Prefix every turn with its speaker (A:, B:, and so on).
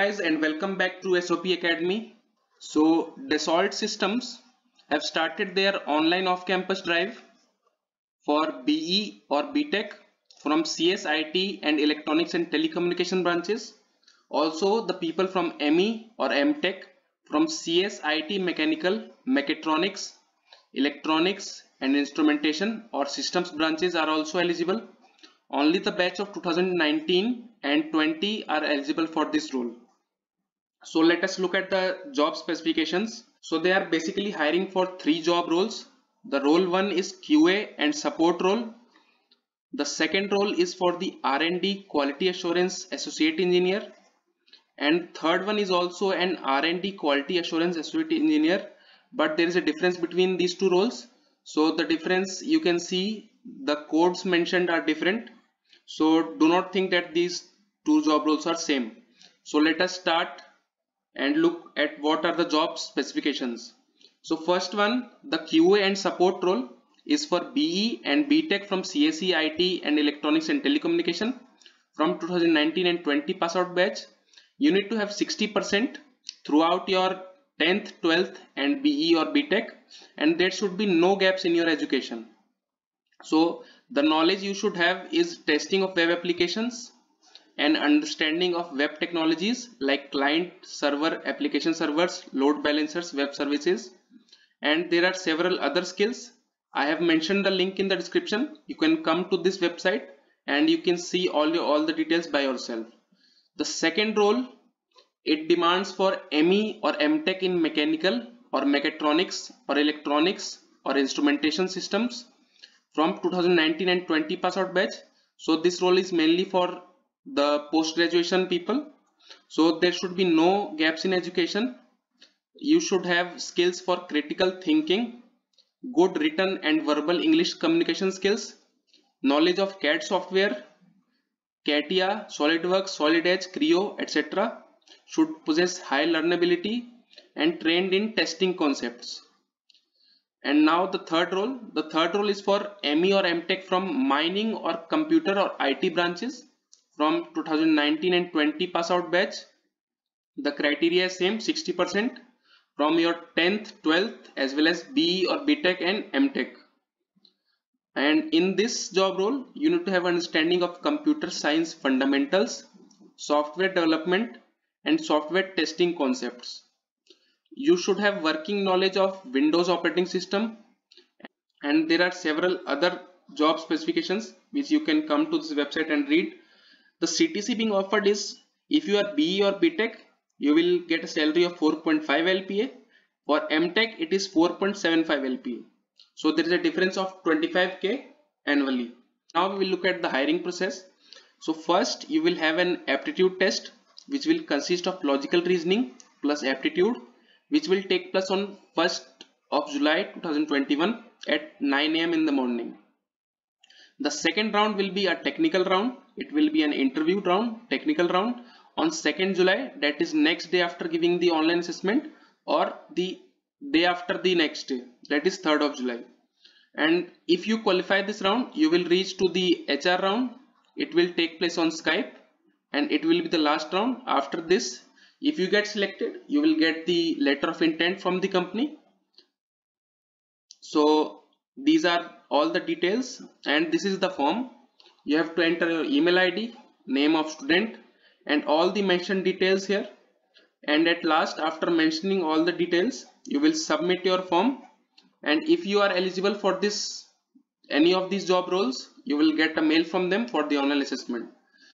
A: guys, and welcome back to SOP Academy. So Dassault Systems have started their online off-campus drive for BE or BTech from CSIT and Electronics and Telecommunication branches. Also the people from ME or MTech from CSIT Mechanical, Mechatronics, Electronics and Instrumentation or Systems branches are also eligible. Only the batch of 2019 and 20 are eligible for this role. So let us look at the job specifications. So they are basically hiring for 3 job roles. The role 1 is QA and support role. The second role is for the R&D quality assurance associate engineer. And third one is also an R&D quality assurance associate engineer. But there is a difference between these two roles. So the difference, you can see the codes mentioned are different. So do not think that these two job roles are same. So let us start and look at what are the job specifications. So first one, the QA and support role is for BE and BTech from CSE, IT and Electronics and Telecommunication from 2019 and 20 pass out batch. You need to have 60% throughout your 10th, 12th and BE or BTech, and there should be no gaps in your education. So the knowledge you should have is testing of web applications and understanding of web technologies like client server, application servers, load balancers, web services, and there are several other skills. I have mentioned the link in the description. You can come to this website and you can see all the details by yourself. The second role, it demands for ME or MTech in mechanical or mechatronics or electronics or instrumentation systems from 2019 and 20 pass out batch. So this role is mainly for the post graduation people. So there should be no gaps in education. You should have skills for critical thinking, good written and verbal English communication skills, knowledge of CAD software, CATIA, SolidWorks, Solid Edge, Creo, etc. Should possess high learnability and trained in testing concepts. And now the third role. The third role is for ME or MTech from mining or computer or IT branches from 2019 and 20 pass out batch. The criteria is same, 60% from your 10th, 12th as well as BE or BTech and MTech. And in this job role, you need to have understanding of computer science fundamentals, software development and software testing concepts. You should have working knowledge of Windows operating system, and there are several other job specifications which you can come to this website and read. The CTC being offered is, if you are BE or BTech, you will get a salary of 4.5 LPA. For MTech, it is 4.75 LPA. So there is a difference of 25k annually. Now we will look at the hiring process. So first you will have an aptitude test which will consist of logical reasoning plus aptitude, which will take place on 1st of July 2021 at 9 AM in the morning. The second round will be a technical round. It will be an interview round, technical round on 2nd July, that is next day after giving the online assessment, or the day after the next day, that is 3rd of July. And if you qualify this round, you will reach to the HR round. It will take place on Skype and it will be the last round. After this, if you get selected, you will get the letter of intent from the company. So these are all the details, and this is the form. You have to enter your email ID, name of student and all the mentioned details here. And at last, after mentioning all the details, you will submit your form. And if you are eligible for this, any of these job roles, you will get a mail from them for the online assessment.